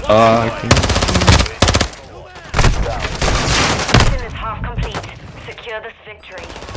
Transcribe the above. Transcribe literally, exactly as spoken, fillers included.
Uh, I think. Mission is half complete. Secure this victory.